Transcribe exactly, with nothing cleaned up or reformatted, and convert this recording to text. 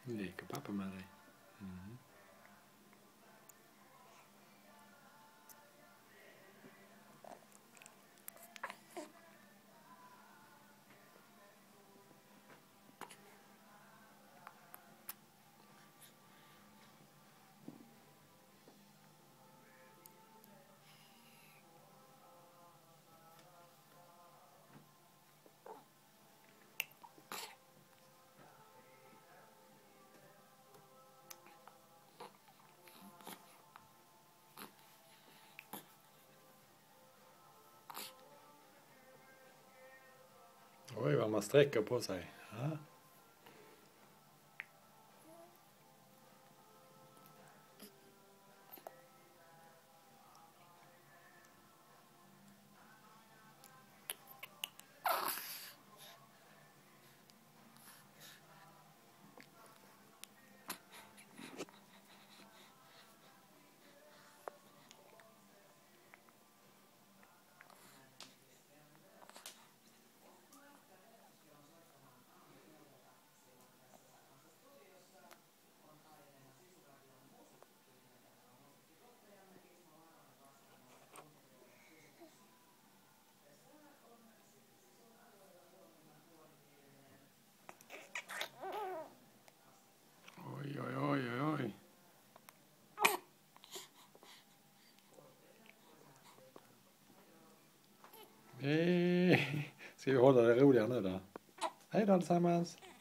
Leker pappa med dig? Mm. Oj, vad man sträcker på sig. Ja. Oj, oj, oj, oj, oj. Hej. Ska vi hålla det roliga nu då? Hej då allesammans.